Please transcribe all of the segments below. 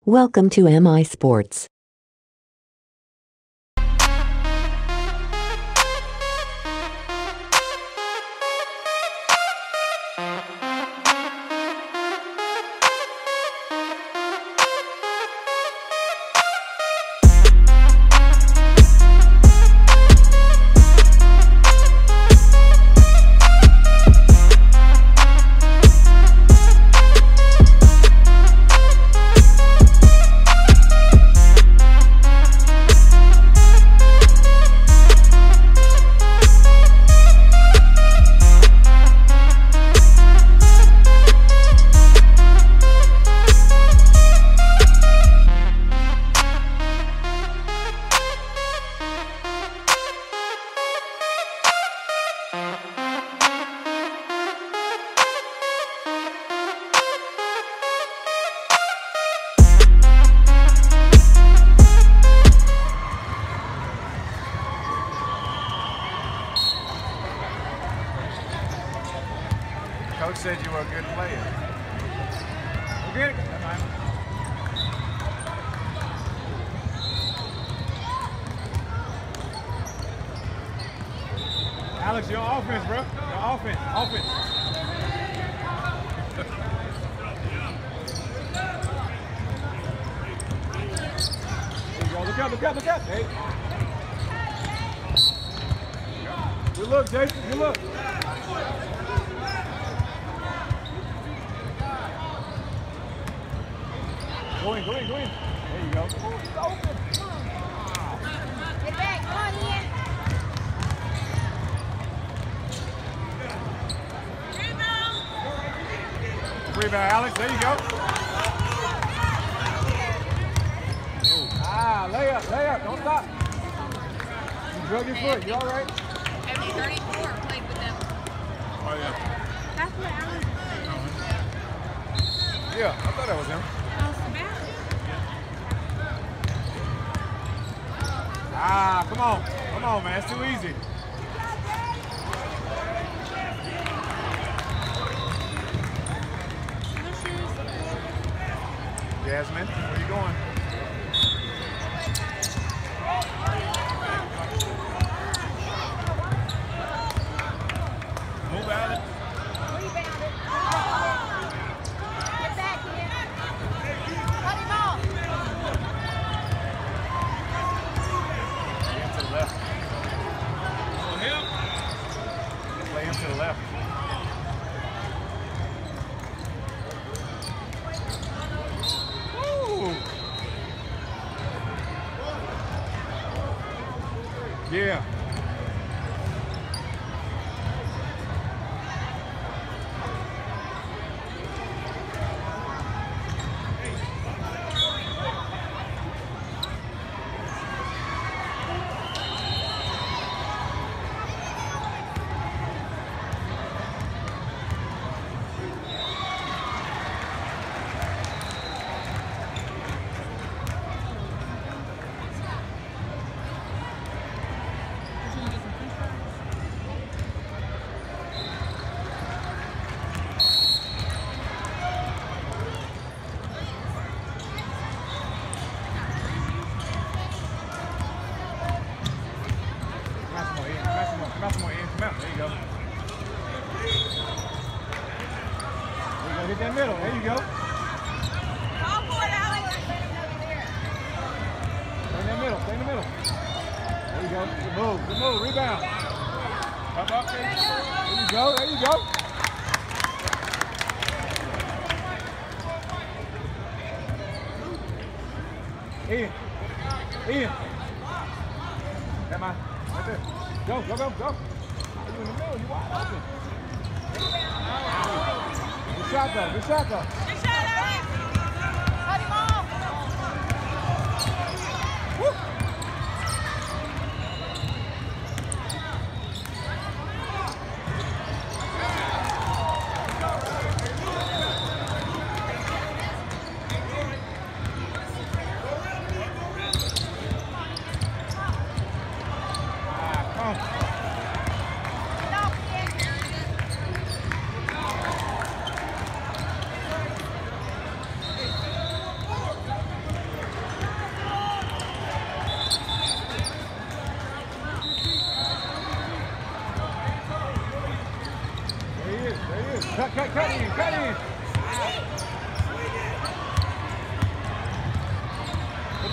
Welcome to MI Sports. Coach said you were a good player. Go get it. Alex, you're on offense, bro. You're offense. Offense. There you go. Look out, look out, look out. Hey. Good look, Jason. Good look. Go in, go in, go in. There you go. Open. Get back, come on, Ian. Rebound, Alex. There you go. Lay up. Don't stop. You drug your foot. You all right? Every 34 played with them. Oh, yeah. That's what Alex said. Yeah, I thought that was him. Come on. Come on, man. It's too easy. Jasmine, where you going? Move out it. Rebound it. Get back, Ian. Cut him off. To the left. Play him to the left. Woo. Yeah. There you go. Hit that middle. There you go. Call for it, Alex. Stay in that middle. Stay in the middle. There you go. Good move. Good move. Rebound. Up. There you go. There you go. Ian. Come on. Right there. Go. You in the middle. You wide open. Good shot, though. Good shot, Alex. Cut him off. Woo.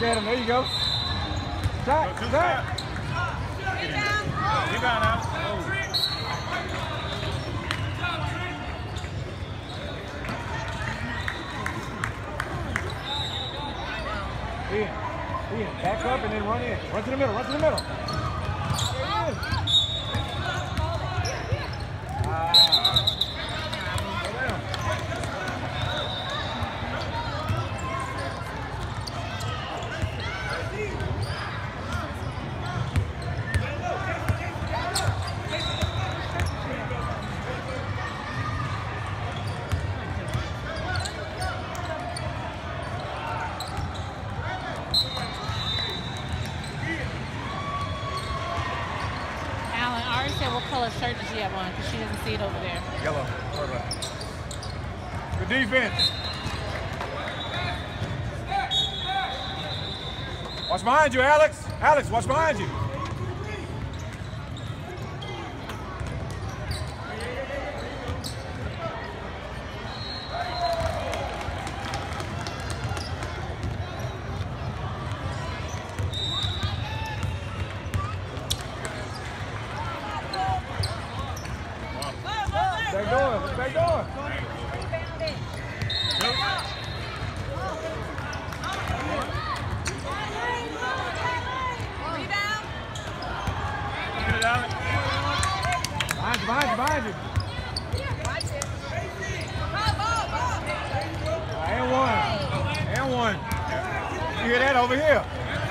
Look at him. There you go. Shot. Shot. Rebound out. Ian, back up and then run in. Run to the middle. Run to the middle. What color shirt does she have on? Because she doesn't see it over there. Yellow. Good defense. Watch behind you, Alex. Alex, watch behind you. Back door. Behind you. And one. You hear that over here?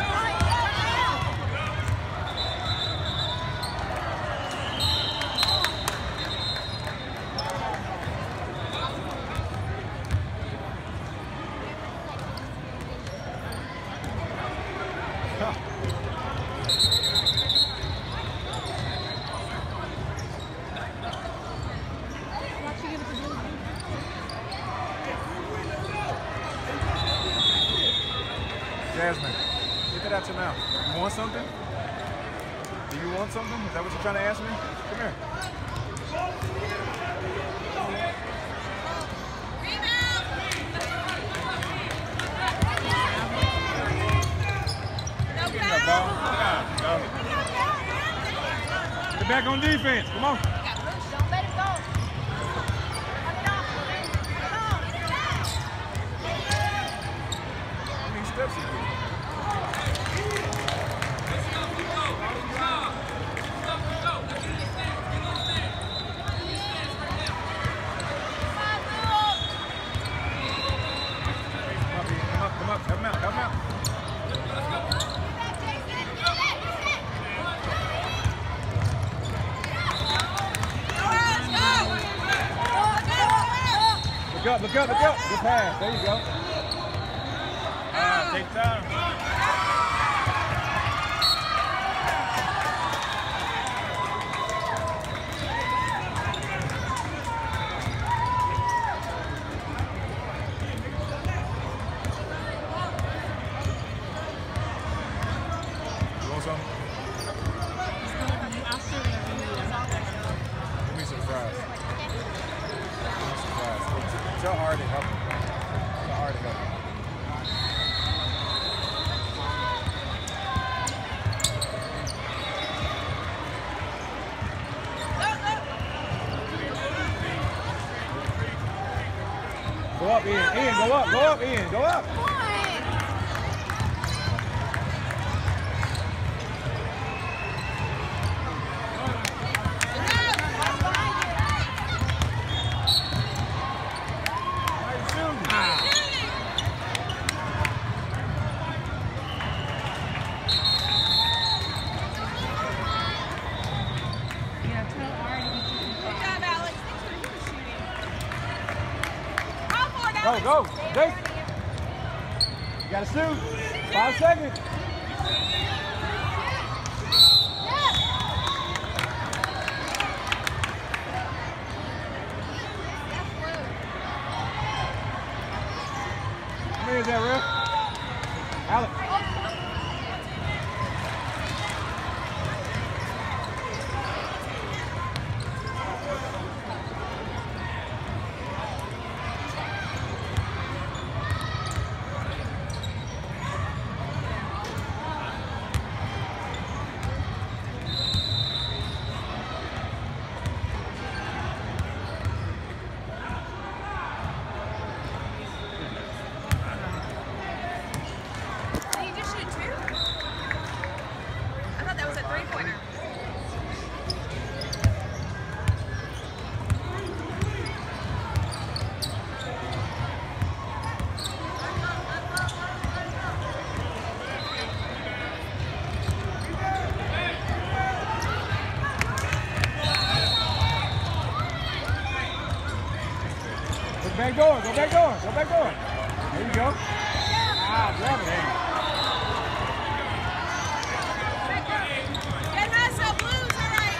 Jasmine, get that out your mouth. You want something? Do you want something? Is that what you're trying to ask me? Come here. Get back on defense. Come on. Don't let it go. How many steps you do? Come up. Help him out. Look up. Good pass. There you go. Take time. You want something? Give me some fries. Tell Ari to help me. Tell Ari to help me. Go up, Ian. Go up. Go. Jake. You gotta shoot. 5 seconds. How many is that, Ref? Alex. door. Go back door. Go back door. There you go. Ah, grab it. Get Russell, blues, all right.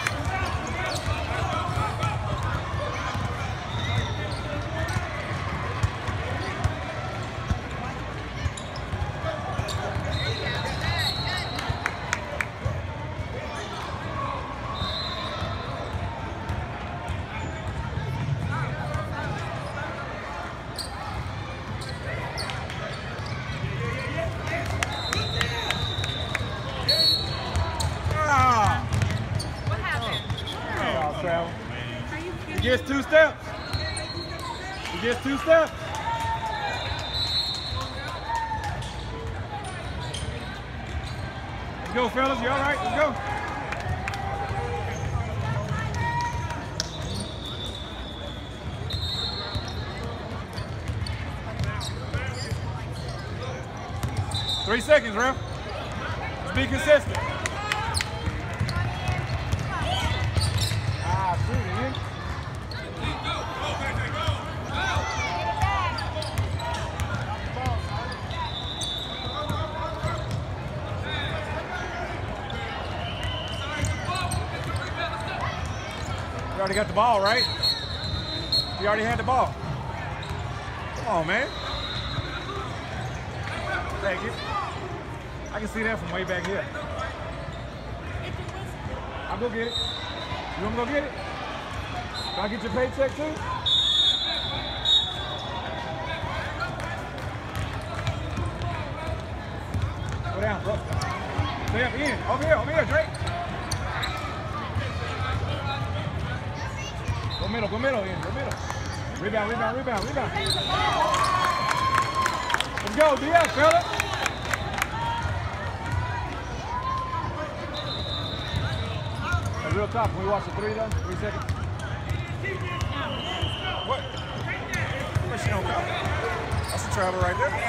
What happened? Travel. Are you He kidding? gets 2 steps. He gets 2 steps. Let's go, fellas. You all right? Let's go. Three seconds, ref. Let's be consistent. Ah, shoot, Ian. You already got the ball, right? You already had the ball. Come on, man. Take it. I can see that from way back here. I'll go get it. You want me to go get it? Can I get your paycheck too? Go down, bro. Stay up in. Over here, Drake. Go middle, in. Go middle. Rebound. Let's go, DF, fella. Hey, real talk, can we watch the 3 though? 3 seconds. What? Where she don't go? That's the travel right there.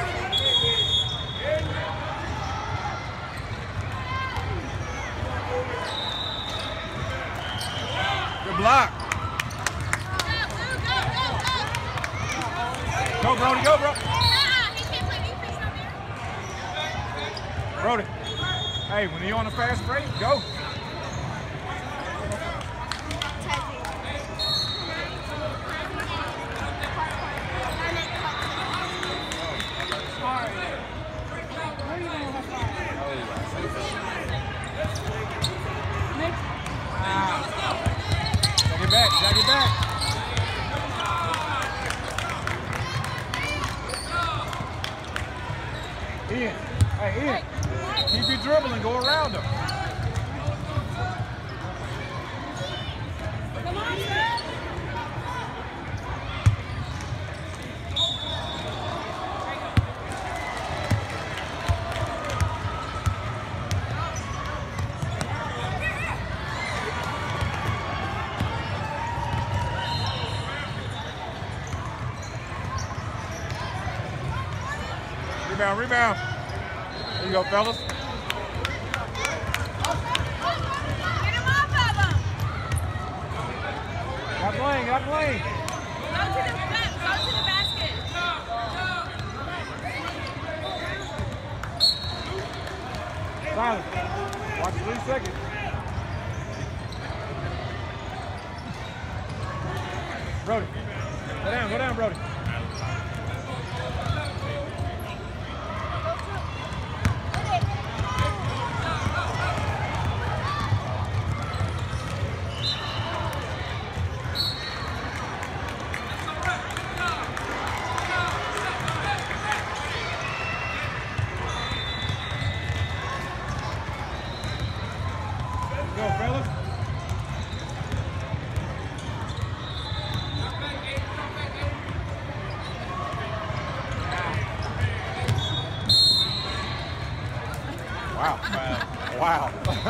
Good block. Go, Brody, go, bro. He can't play defense out there. Brody. Hey, when you're on a fast break, go. Jack it back. Ian. Hey, Ian. Keep your dribbling. Go around him. Come on, sir. Rebound. There you go, fellas. Get him off of him. Got playing. Go to the basket. Silence. Watch 3 seconds. Brody. Go down, Brody. Go, fellas. Wow. Wow.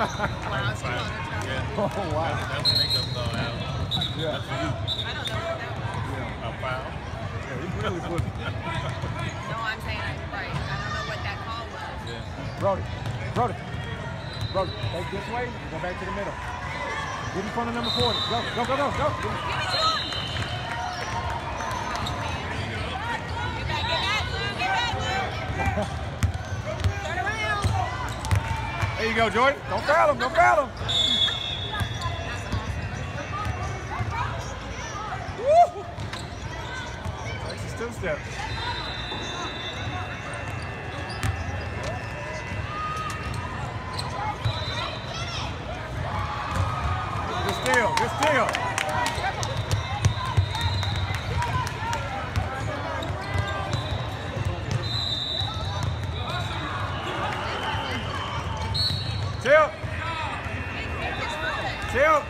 Oh, wow. That's what makes us go out. Yeah. I don't know what that was. A foul. Yeah, he really put it. No, I'm saying I'm right. I don't know what that call was. Brody. Take this way. Go back to the middle. Get in front of number 40. Go. Give it to him. you go, Jordan. Don't foul him. Don't foul him. Woo! Takes his 2 steps. Good steal. Tilt.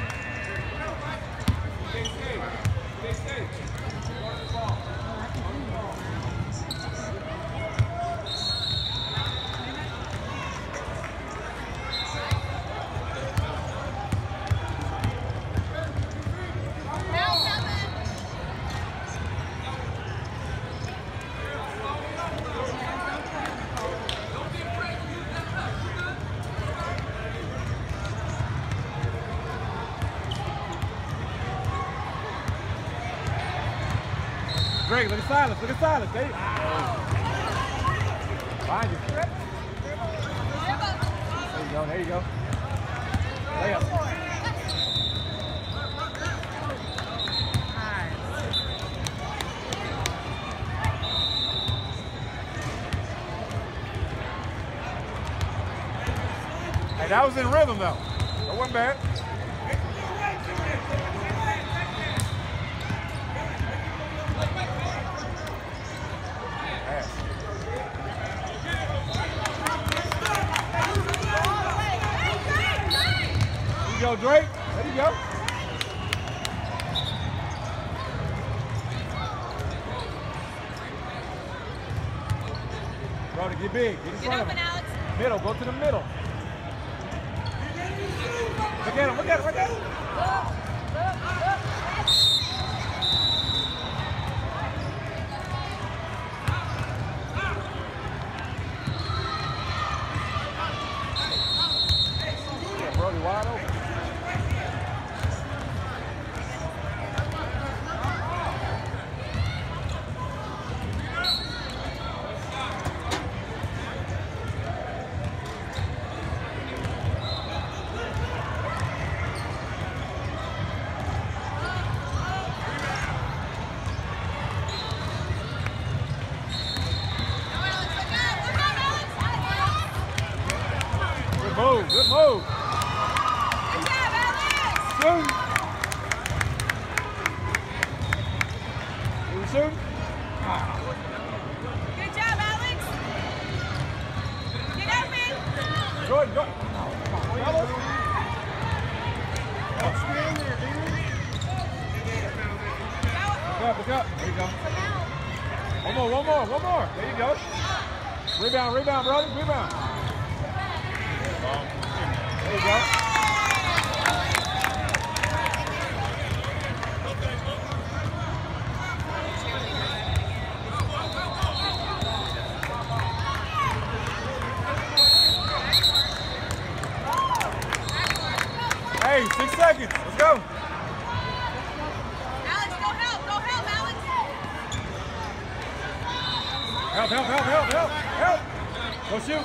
Drake, look at Silas. Look at Silas. There you go. Behind you. There you go. Layup. Hey, that was in rhythm, though. That wasn't bad. There you go, Drake. There you go. Brother, get big. Get in front of him. Alex. Middle. Go to the middle. Look at him. Look at him. Look at him. Yeah, Brody wide open. Good move. Good job, Alex. Shoot. You shoot? Good job, Alex. Get open. Jordan, go. Look up. There you go. One more. There you go. Rebound, brother. Rebound. There you go. Hey, 6 seconds. Let's go. Alex, go help, Alex. Help. Go shoot.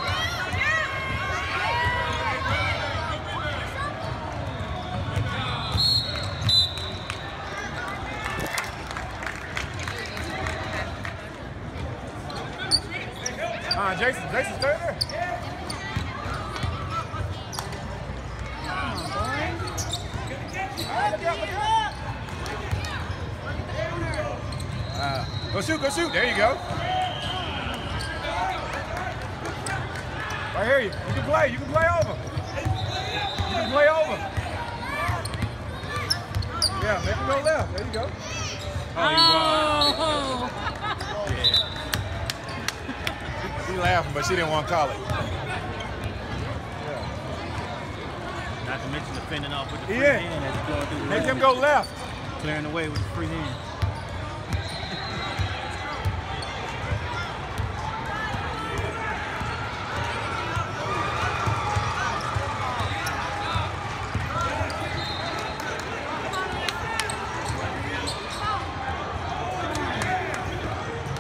Jason's stay there. Go shoot. There you go. Right here, you can play over. Yeah, make him go left. There you go. Oh. She laughing, but she didn't want to call it. Yeah. Not to mention defending off with the free hand as he's going through the Make him go left. Clearing the way with the free hand.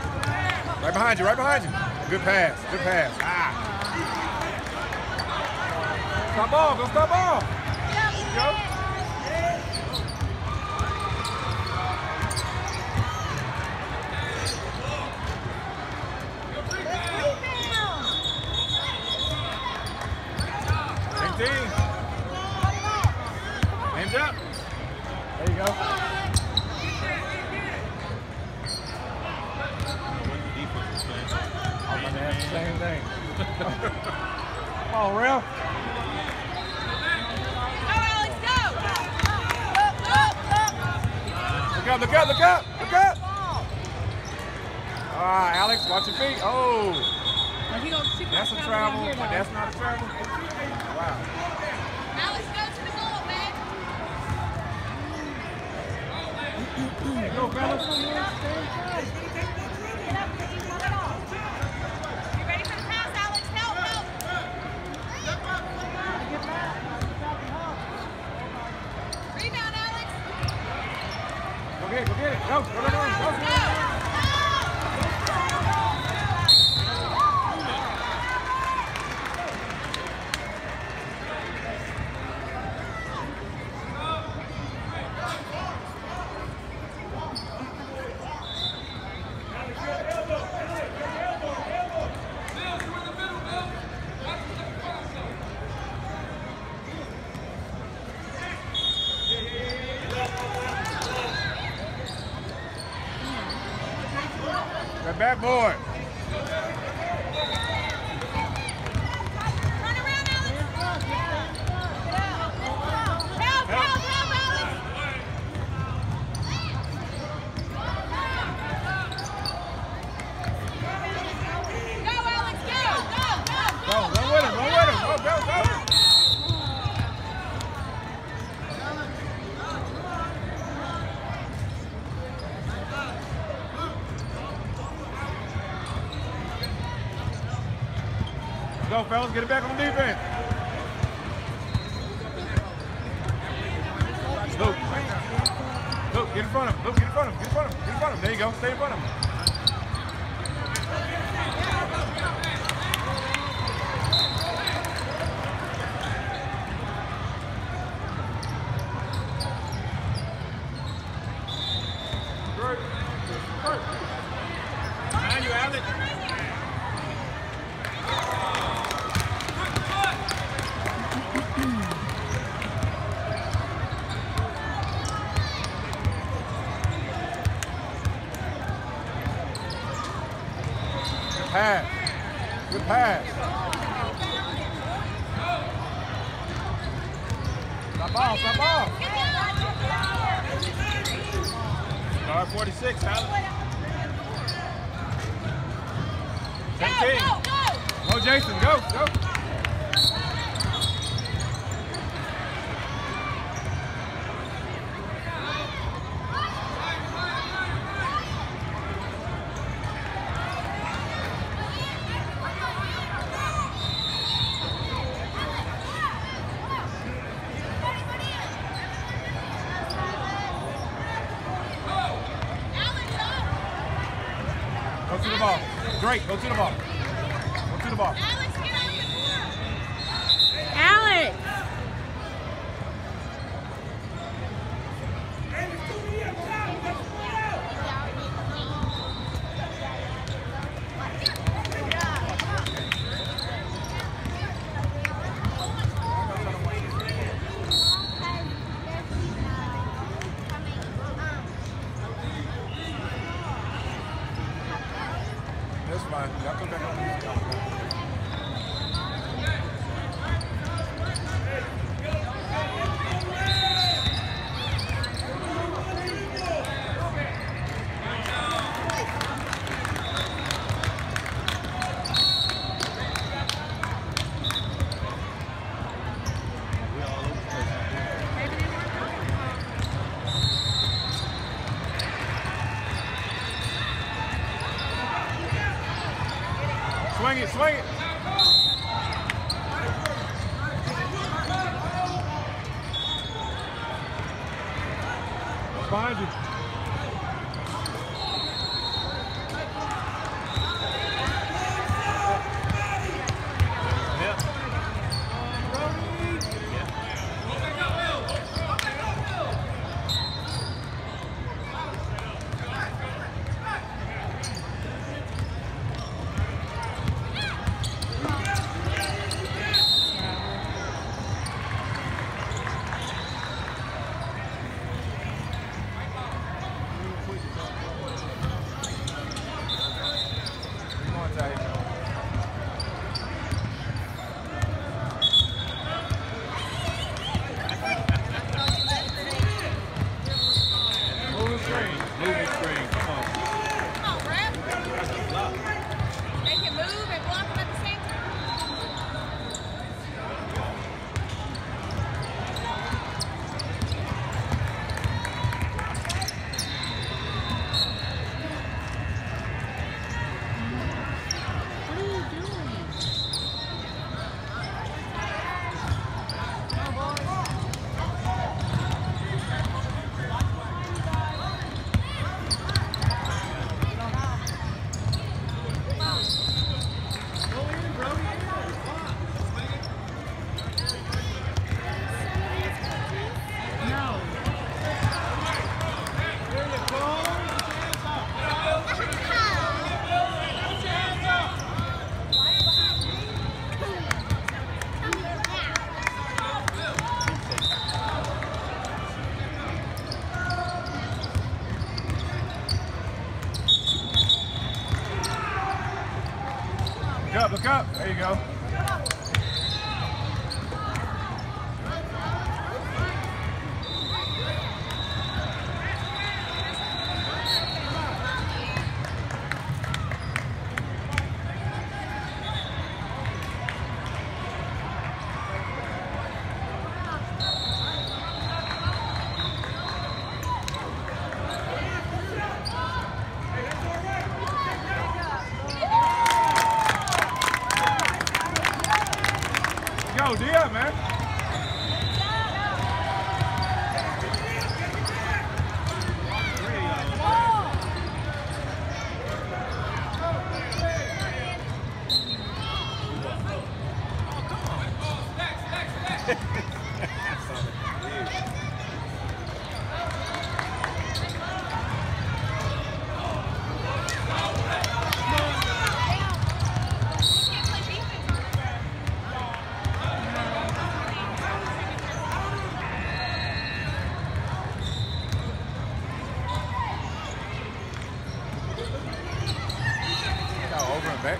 Right behind you. Good pass. Stop ball. Go stop ball. There you go. Hands up. There you go. Oh, my man, same thing. Come on, Ralph. Go, Alex, go! Look up, look up, look up, look up. All right, Alex, watch your feet. Oh. That's a travel, but that's not a travel. Wow. Alex, go to the goal, man. There you go, fellas. You ready for the pass, Alex? Help, help. Rebound, Alex. Go get it, go get it. Go, go, go, go, go. That backboard. Run around, Alex. Help, help, help, Alex. Go, Alex, go, go, go, Go, run with him, run with him. Go, go, go. Go, fellas, get it back on defense. Luke, Luke, get in front of him. Luke, get in front of him. Get in front of him. Get in front of him. There you go. Stay in front of him. Behind you, Alex. Pass. Good pass. Stop ball, stop ball. Guard 46, Alex. go, 17. go, go. Go, Jason, go, go. Go to the ball. Drake, go to the ball. Go to the ball. Alex, get on the floor. Alex! That's fine. Y'all come back on. Swing it, swing it. Behind you. Yep. Look up, look up. There you go. Go, Dia, man. Over and back.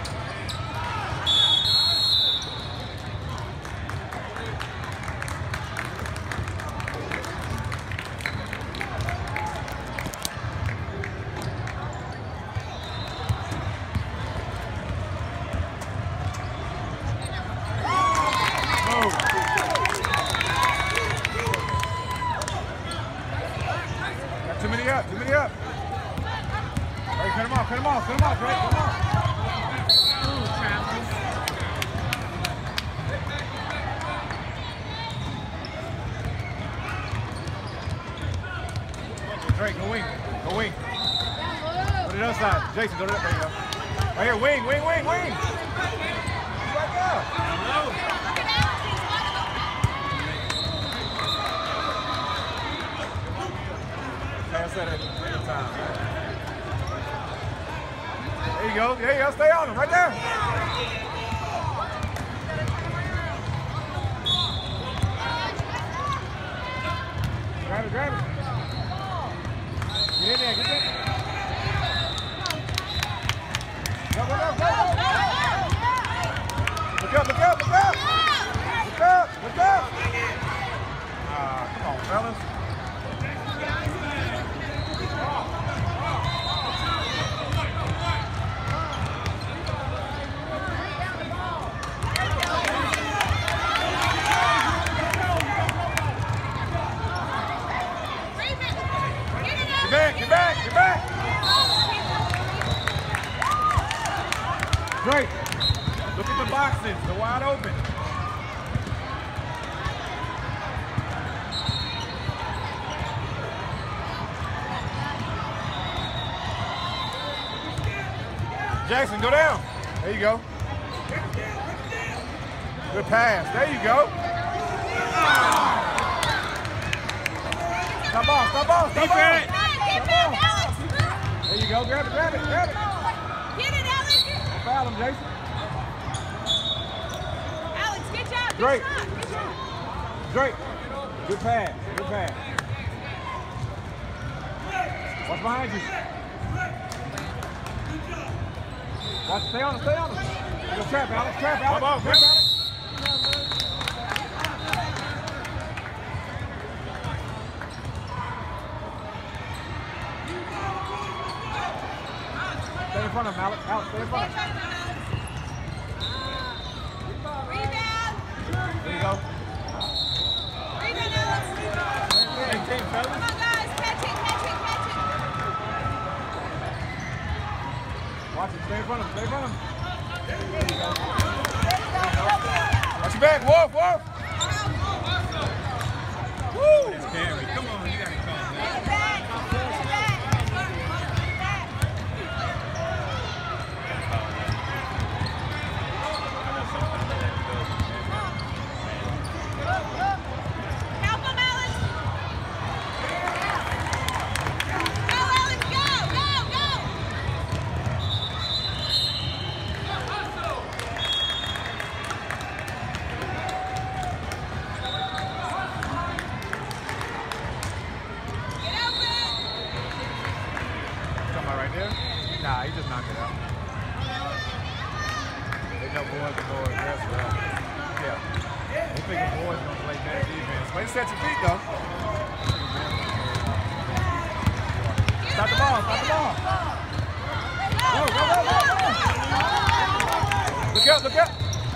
Got too many up, too many up. Hey, cut him off, cut him off, cut him off, Drake, cut him off. Drake, go wing, go wing. Go to the other side. Jason, go to that, there you go. Right here, wing, wing, wing, wing. Right there. Pass that at the time. There you go. There you go. Stay on him. Right there. Grab it, grab it. Get in there. Get in there. Go, go, go, go. Look up, look up, look up. Look up, look up. Come on, fellas. Get back, get back, get back! Drake, look at the boxes, they're wide open. Jackson, go down. There you go. Good pass, there you go. Stop ball, stop ball, stop ball. Get back, Alex! There you go, grab it, grab it, grab it. Get it, Alex! Don't foul him, Jason. Alex, good job. Good Drake. shot. Good shot. Drake, good pass, good pass. Watch behind you. Watch, stay on him, stay on him. Go trap, Alex, trap, Alex. Trap, Alex. Stay in front of him, Alex. Alex, stay in front of him. Rebound. There you go. Rebound, Alex. Come on, guys. Catch it, catch it, catch it. Watch it, stay in front of him, stay in front of him. Watch your back, Wolf, Wolf. Woo! It's Gary. Come on, you gotta come. Get back. Get back. Help him, Alex. Go, Alex, go, go, go. boys to go aggressive. Yeah. They think the boys gonna play better defense. Way to set your feet though. Stop the ball, stop the ball. Go, go, go, go, go. Look up, look up.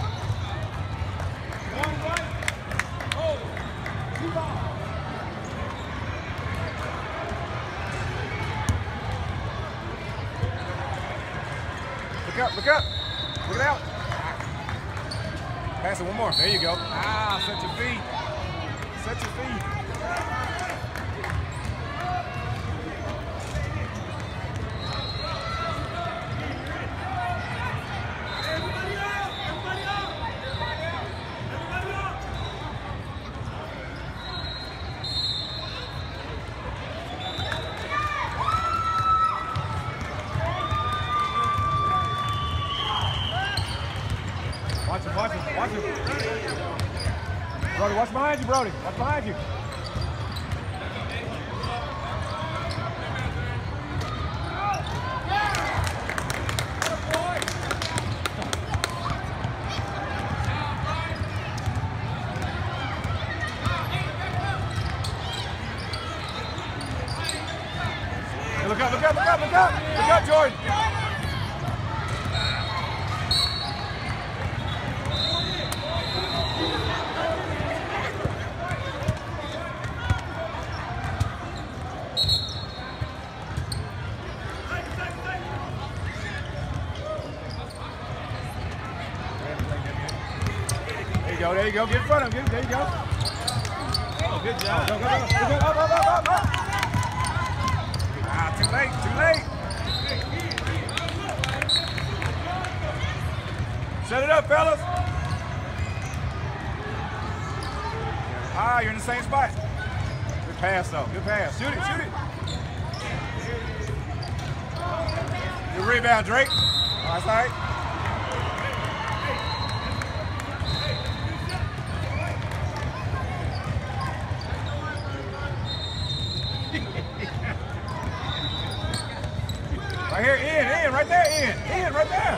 Look up, look up. Look it out. Pass it one more. There you go. Ah, set your feet. Set your feet. Watch him, watch him, watch him. Brody, watch behind you, Brody. Watch behind you. Hey, look up, look up, look up, look up. Look up, Jordan. There you go. Get in front of him. There you go. Oh, good job. Go, go, go. Go, up, up, up, up, up. Ah, too late, too late. Set it up, fellas. Ah, you're in the same spot. Good pass, though. Good pass. Shoot it, shoot it. Good rebound, Drake. Oh, that's all right. Right here, in, right there, in, right there.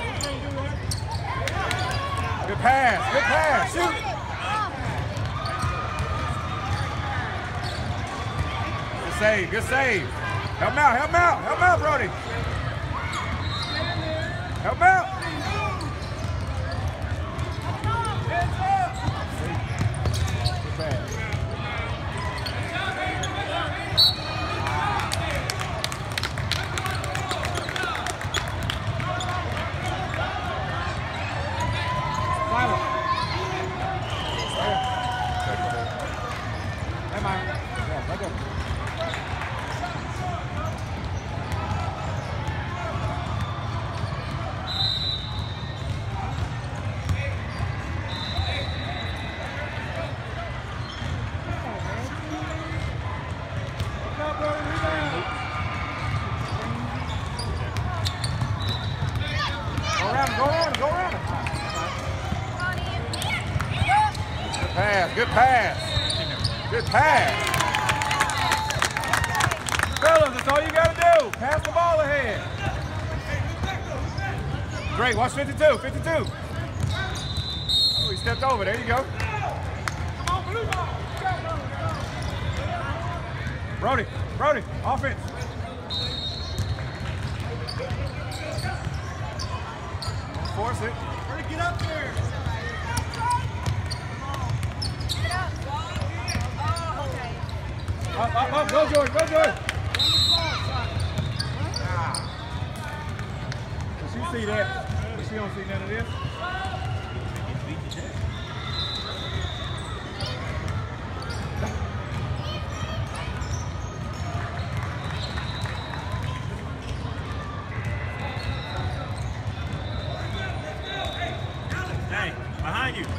Good pass, shoot. Good save. Help him out, Brody. Help him out. Good pass. Go around him. Good pass. Fellas, that's all you got to do. Pass the ball ahead. Great, watch 52. Oh, he stepped over. There you go. Brody, offense. Force it. Brody, get up there. Up. Go, Jordan. Does she see that? But she don't see none of this. Hey, behind you.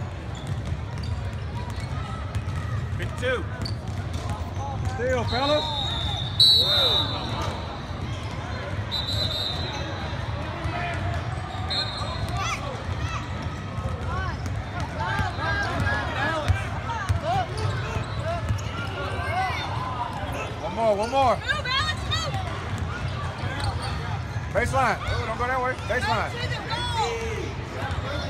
52. Still, fellas. One more. Baseline. Oh, don't go that way. Baseline.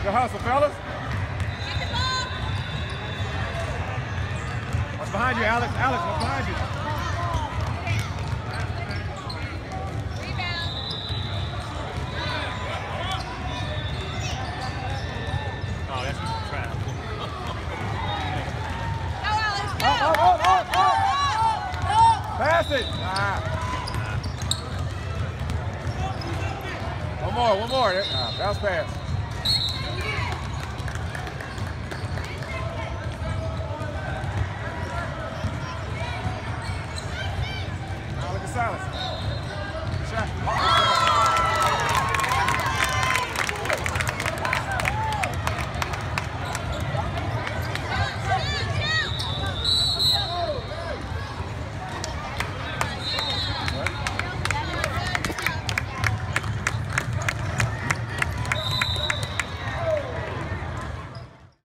Good hustle, fellas. Get the ball. What's behind you, Alex? Alex, what's behind you? Rebound. Oh, that's just a trap. Go, Alex. Go. Up. Pass it. Ah. One more. Bounce pass. Now look at Silas.